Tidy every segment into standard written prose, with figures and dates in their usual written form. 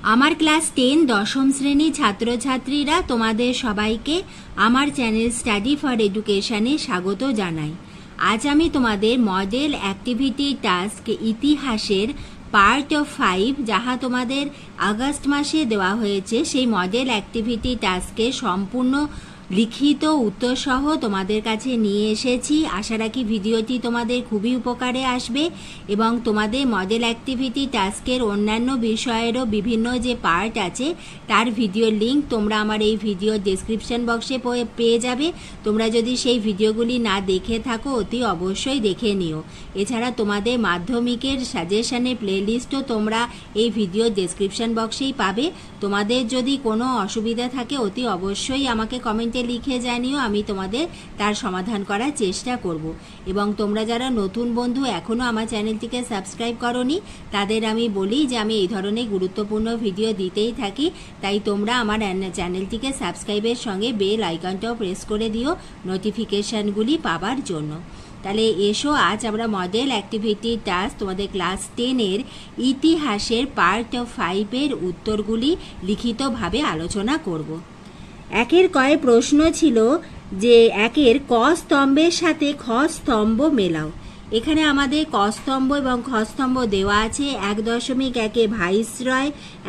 আমার ক্লাস 10 দশম শ্রেণী ছাত্রছাত্রীরা তোমাদের সবাইকে আমার চ্যানেল স্টাডি ফর এডুকেশনে স্বাগত জানাই। আজ আমি তোমাদের মডেল অ্যাক্টিভিটি টাস্ক ইতিহাসের পার্ট 5 যাহা তোমাদের আগস্ট মাসে দেওয়া হয়েছে সেই মডেল অ্যাক্টিভিটি টাস্কের সম্পূর্ণ লিখিত উত্তর সহ তোমাদের কাছে নিয়ে এসেছি। আশা রাখি ভিডিওটি তোমাদের খুবই উপকারে আসবে এবং তোমাদের মডেল অ্যাক্টিভিটি টাস্কের অন্যান্য বিষয়েরও বিভিন্ন যে পার্ট আছে তার ভিডিওর লিঙ্ক তোমরা আমার এই ভিডিও ডেসক্রিপশন বক্সে পেয়ে যাবে। তোমরা যদি সেই ভিডিওগুলি না দেখে থাকো অতি অবশ্যই দেখে নিও। এছাড়া তোমাদের মাধ্যমিকের সাজেশনের প্লেলিস্টও তোমরা এই ভিডিও ডেসক্রিপশন বক্সেই পাবে। তোমাদের যদি কোনো অসুবিধা থাকে অতি অবশ্যই আমাকে কমেন্টে লিখে জানিও, আমি তোমাদের তার সমাধান করার চেষ্টা করব। এবং তোমরা যারা নতুন বন্ধু এখনও আমার চ্যানেলটিকে সাবস্ক্রাইব করোনি তাদের আমি বলি যে আমি এই ধরনের গুরুত্বপূর্ণ ভিডিও দিতেই থাকি, তাই তোমরা আমার চ্যানেলটিকে সাবস্ক্রাইবের সঙ্গে বেল আইকনটাও প্রেস করে দিও নোটিফিকেশানগুলি পাবার জন্য। তাহলে এসো আজ আমরা মডেল অ্যাক্টিভিটি টাস্ক তোমাদের ক্লাস 10-এর ইতিহাসের পার্ট 5-এর উত্তরগুলি লিখিতভাবে আলোচনা করব। একের কয় প্রশ্ন ছিল যে একের ক স্তম্ভের সাথে খ স্তম্ভ মেলাও। এখানে আমাদের ক স্তম্ভ এবং খ স্তম্ভ দেওয়া আছে। 1.1 ভাইসরয়,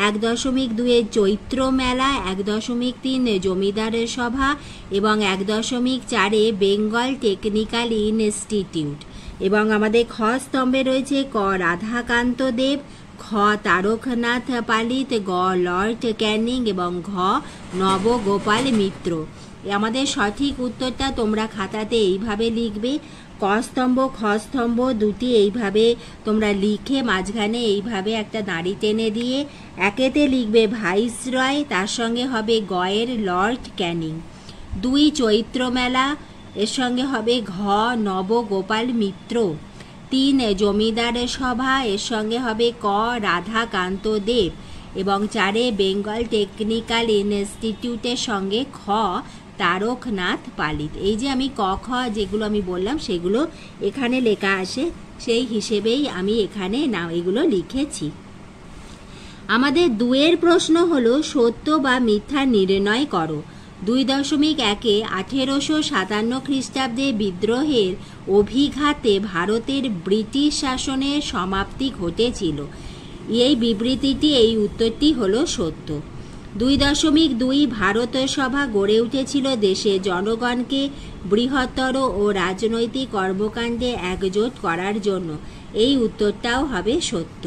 1.2 চৈত্র মেলা, 1.3 জমিদারের সভা এবং 1.4 বেঙ্গল টেকনিক্যাল ইনস্টিটিউট। এবং আমাদের খ স্তম্ভে রয়েছে ক রাধাকান্ত দেব, খ তারকনাথ পালিত, গ লর্ড ক্যানিং এবং ঘ নবগোপাল মিত্র। আমাদের সঠিক উত্তরটা তোমরা খাতাতে এইভাবে লিখবে। ক স্তম্ভ খ স্তম্ভ দুটি এইভাবে তোমরা লিখে মাঝখানে এইভাবে একটা দাঁড়ি টেনে দিয়ে একেতে লিখবে ভাইসরয়, তার সঙ্গে হবে গয়ের লর্ড ক্যানিং। 2 চৈত্র মেলা, এর সঙ্গে হবে ঘ নবগোপাল মিত্র। 3 জমিদারের সভা, এর সঙ্গে হবে ক রাধাকান্ত দেব এবং 4 বেঙ্গল টেকনিক্যাল ইনস্টিটিউটের সঙ্গে খ তারকনাথ পালিত। এই যে আমি ক খ যেগুলো আমি বললাম সেগুলো এখানে লেখা আসে, সেই হিসেবেই আমি এখানে এগুলো লিখেছি। আমাদের 2-এর প্রশ্ন হলো সত্য বা মিথ্যা নির্ণয় করো। 2.1 1857 খ্রিস্টাব্দে বিদ্রোহের অভিঘাতে ভারতের ব্রিটিশ শাসনের সমাপ্তি ঘটেছিল। এই বিবৃতিটি এই উত্তরটি হলো সত্য। 2.2 ভারত সভা গড়ে উঠেছিল দেশে জনগণকে বৃহত্তর ও রাজনৈতিক কর্মকাণ্ডে একজোট করার জন্য। এই উত্তরটাও হবে সত্য।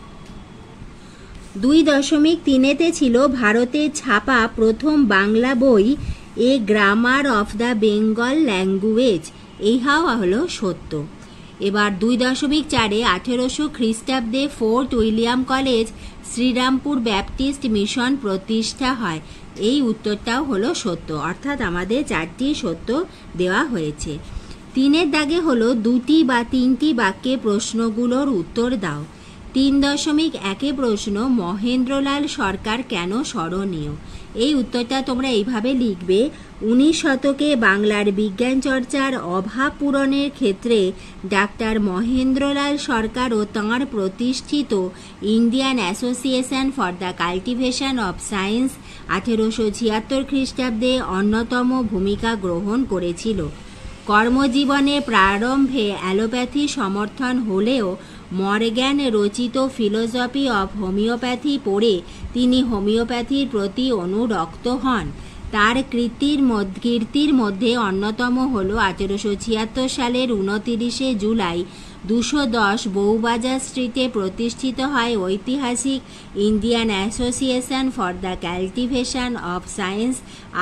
2.3 ছিল ভারতে ছাপা প্রথম বাংলা বই a grammar of the Bengal language. এই হলো সত্য। এবার 2.4 1800 খ্রিস্টাব্দে Fort William College Serampore Baptist Mission প্রতিষ্ঠা হয়। এই উত্তরটাও হলো সত্য, অর্থাৎ আমাদের 4টি সত্য দেওয়া হয়েছে। 3-এর দাগে হলো 2টি বা 3টি বাক্যে প্রশ্নগুলোর উত্তর দাও। 3.1 প্রশ্ন মহেন্দ্রলাল সরকার কেন স্মরণীয়? এই উত্তরটা তোমরা এইভাবে লিখবে। 19 শতকে বাংলার বিজ্ঞান চর্চার অভাব পূরণের ক্ষেত্রে ডাক্তার মহেন্দ্রলাল সরকার ও তাঁর প্রতিষ্ঠিত Indian Association for the Cultivation of Science 1876 খ্রিস্টাব্দে অন্যতম ভূমিকা গ্রহণ করেছিল। কর্মজীবনের প্রারম্ভে অ্যালোপ্যাথি সমর্থন হলেও মর্গ্যান রচিত ফিলোসফি অফ হোমিওপ্যাথি পড়ে তিনি হোমিওপ্যাথির প্রতি অনুরক্ত হন। তার কীর্তির মধ্যে অন্যতম হল 1876 সালের 29 জুলাই 210 বউবাজার স্ট্রিটে প্রতিষ্ঠিত হয় ঐতিহাসিক Indian Association for the Cultivation of Science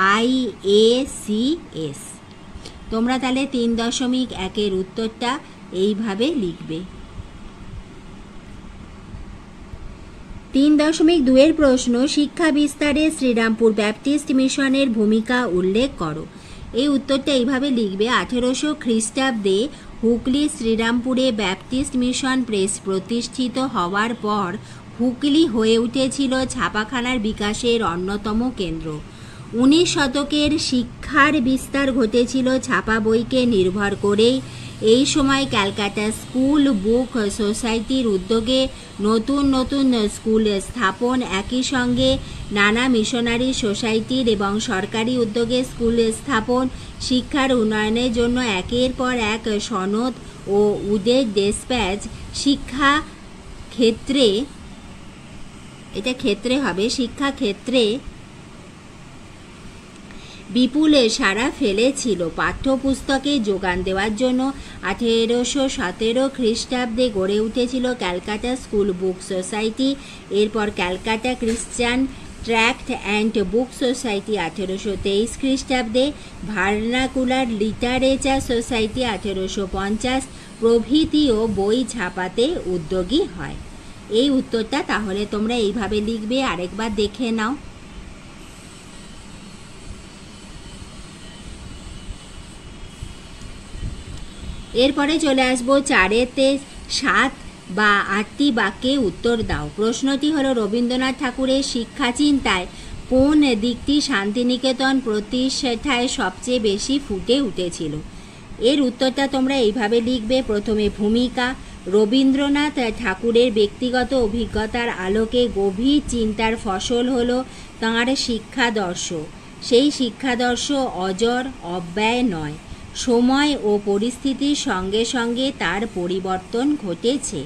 IACS। তোমরা তাহলে 3.1 উত্তরটা এইভাবে লিখবে। 3.2 প্রশ্ন শিক্ষা বিস্তারে শ্রীরামপুর ব্যাপটিস্ট মিশনের ভূমিকা উল্লেখ করো। এই উত্তরটা এইভাবে লিখবে। 1800 খ্রিস্টাব্দে হুগলি শ্রীরামপুরে ব্যাপটিস্ট মিশন প্রেস প্রতিষ্ঠিত হওয়ার পর হুগলি হয়ে উঠেছিল ছাপাখানার বিকাশের অন্যতম কেন্দ্র। 19 শতকের শিক্ষার বিস্তার ঘটেছিল ছাপা বইকে নির্ভর করেই। এই সময় ক্যালকাটা স্কুল বুক সোসাইটির উদ্যোগে নতুন নতুন স্কুল স্থাপন, একই সঙ্গে নানা মিশনারি সোসাইটির এবং সরকারি উদ্যোগে স্কুল স্থাপন, শিক্ষার উন্নয়নের জন্য একের পর এক সনদ ও উদের ডেসপ্যাচ, শিক্ষা ক্ষেত্রে, এটা ক্ষেত্রে হবে, শিক্ষা ক্ষেত্রে বিপুল সাড়া ফেলেছিল। পাঠ্যপুস্তকে যোগান দেওয়ার জন্য 1817 খ্রিস্টাব্দে গড়ে উঠেছিল ক্যালকাটা স্কুল বুক সোসাইটি। এরপর Calcutta Christian Tract and Book Society 1823 খ্রিস্টাব্দে, ভার্নাকুলার লিটারেচার সোসাইটি 1850 প্রভৃতিও বই ছাপাতে উদ্যোগী হয়। এই উত্তরটা তাহলে তোমরা এইভাবে লিখবে, আরেকবার দেখে নাও। এরপরে চলে আসবো 4-তে 7 বা 8টি বাক্যে উত্তর দাও। প্রশ্নটি হলো, রবীন্দ্রনাথ ঠাকুরের শিক্ষা চিন্তায় কোন দিকটি শান্তিনিকেতন প্রতিষ্ঠায় সবচেয়ে বেশি ফুটে উঠেছিল? এর উত্তরটা তোমরা এইভাবে লিখবে। প্রথমে ভূমিকা, রবীন্দ্রনাথ ঠাকুরের ব্যক্তিগত অভিজ্ঞতার আলোকে গভীর চিন্তার ফসল হলো তাঁর শিক্ষাদর্শ। সেই শিক্ষাদর্শ অজর, অব্যয় নয়, সময় ও পরিস্থিতির সঙ্গে সঙ্গে তার পরিবর্তন ঘটেছে।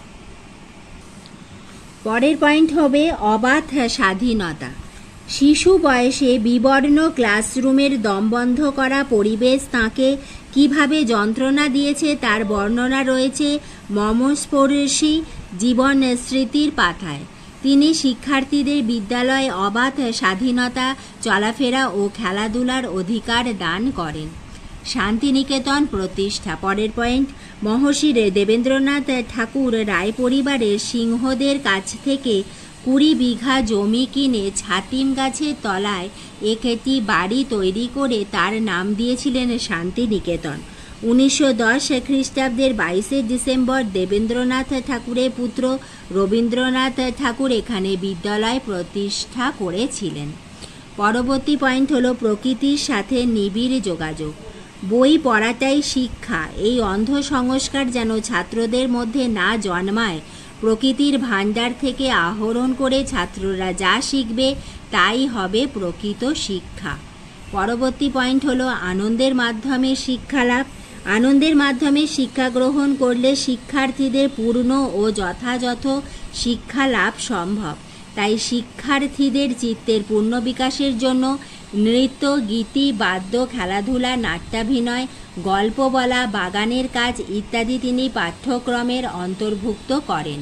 পরের পয়েন্ট হবে অবাধ স্বাধীনতা। শিশু বয়সে বিবর্ণ ক্লাসরুমের দমবন্ধ করা পরিবেশ তাঁকে কিভাবে যন্ত্রণা দিয়েছে তার বর্ণনা রয়েছে মর্মস্পর্শী জীবন স্মৃতির পাতায়। তিনি শিক্ষার্থীদের বিদ্যালয়ে অবাধ স্বাধীনতা, চলাফেরা ও খেলাধুলার অধিকার দান করেন। শান্তিনিকেতন প্রতিষ্ঠা। পরের পয়েন্ট, মহর্ষি দেবেন্দ্রনাথ ঠাকুর রায় পরিবারের সিংহদের কাছ থেকে 20 বিঘা জমি কিনে ছাতিম গাছের তলায় একটি বাড়ি তৈরি করে তার নাম দিয়েছিলেন শান্তিনিকেতন। 1910 খ্রিস্টাব্দের 22 ডিসেম্বর দেবেন্দ্রনাথ ঠাকুরের পুত্র রবীন্দ্রনাথ ঠাকুর এখানে বিদ্যালয় প্রতিষ্ঠা করেছিলেন। পরবর্তী পয়েন্ট হলো প্রকৃতির সাথে নিবিড় যোগাযোগ। বই পড়াটাই শিক্ষা, এই অন্ধ সংস্কার যেন ছাত্রদের মধ্যে না জন্মায়। প্রকৃতির ভাণ্ডার থেকে আহরণ করে ছাত্ররা যা শিখবে তাই হবে প্রকৃত শিক্ষা। পরবর্তী পয়েন্ট হলো আনন্দের মাধ্যমে শিক্ষা লাভ। আনন্দের মাধ্যমে শিক্ষা গ্রহণ করলে শিক্ষার্থীদের পূর্ণ ও যথাযথ শিক্ষা লাভ সম্ভব। তাই শিক্ষার্থীদের চিত্তের পূর্ণ বিকাশের জন্য নৃত্য, গীতি, বাদ্য, খেলাধুলা, নাট্যাভিনয়, গল্প বলা, বাগানের কাজ ইত্যাদি তিনি পাঠ্যক্রমের অন্তর্ভুক্ত করেন।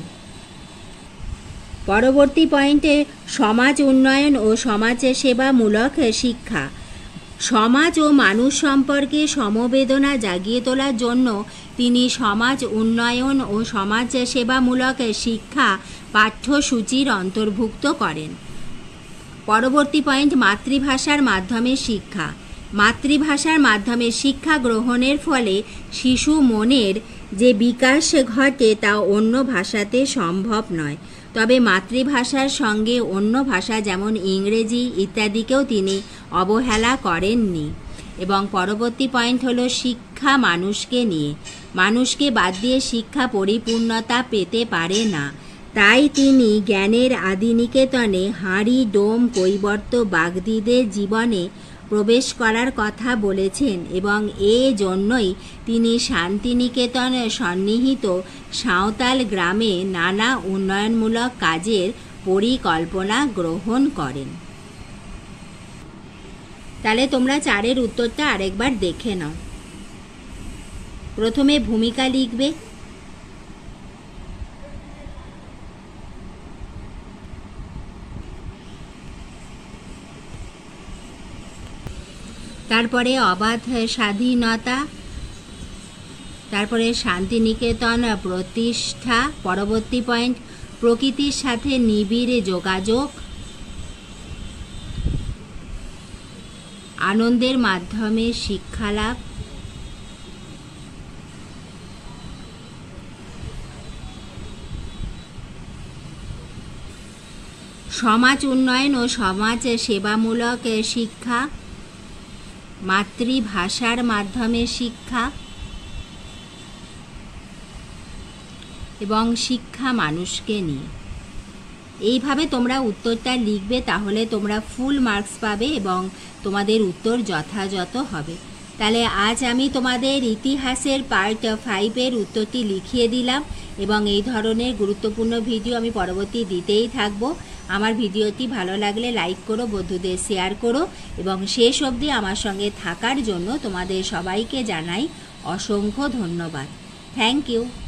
পরবর্তী পয়েন্টে সমাজ উন্নয়ন ও সমাজ সেবামূলক শিক্ষা। সমাজ ও মানুষ সম্পর্কে সমবেদনা জাগিয়ে তোলার জন্য তিনি সমাজ উন্নয়ন ও সমাজ সেবামূলক শিক্ষা পাঠ্যসূচির অন্তর্ভুক্ত করেন। পরবর্তী পয়েন্ট মাতৃভাষার মাধ্যমে শিক্ষা। মাতৃভাষার মাধ্যমে শিক্ষা গ্রহণের ফলে শিশু মনের যে বিকাশ ঘটে তা অন্য ভাষাতে সম্ভব নয়। তবে মাতৃভাষার সঙ্গে অন্য ভাষা যেমন ইংরেজি ইত্যাদিকেও তিনি অবহেলা করেননি। এবং পরবর্তী পয়েন্ট হলো শিক্ষা মানুষকে নিয়ে। মানুষকে বাদ দিয়ে শিক্ষা পরিপূর্ণতা পেতে পারে না। তাই তিনি জ্ঞানের আদিনিকেতনে হাঁড়ি, ডোম, কৈবর্ত, বাগদিদের জীবনে প্রবেশ করার কথা বলেছেন এবং জন্যই তিনি শান্তিনিকেতন সন্নিহিত সাঁওতাল গ্রামে নানা উন্নয়নমূলক কাজের পরিকল্পনা গ্রহণ করেন। তাহলে তোমরা 4-এর উত্তরটা আরেকবার দেখে নাও। প্রথমে ভূমিকা লিখবে, তারপরে অবাধ স্বাধীনতা, তারপরে শান্তিনিকেতন প্রতিষ্ঠা। পরবর্তী পয়েন্ট প্রকৃতির সাথে নিবিড় যোগাযোগ, আনন্দের মাধ্যমে শিক্ষা লাভ, সমাজ উন্নয়ন ও সমাজ সেবামূলক শিক্ষা, মাতৃভাষার মাধ্যমে শিক্ষা, এবং শিক্ষা মানুষকে নিয়ে। এইভাবে তোমরা উত্তরটা লিখবে, তাহলে তোমরা ফুল মার্কস পাবে এবং তোমাদের উত্তর যথাযথ হবে। তাহলে আজ আমি তোমাদের ইতিহাসের পার্ট 5-এর উত্তরটি লিখিয়ে দিলাম এবং এই ধরনের গুরুত্বপূর্ণ ভিডিও আমি পরবর্তী দিতেই থাকবো। আমার ভিডিওটি ভালো লাগলে লাইক করো, বন্ধুদের শেয়ার করো এবং শেষ অবধি আমার সঙ্গে থাকার জন্য তোমাদের সবাইকে জানাই অসংখ্য ধন্যবাদ। Thank you.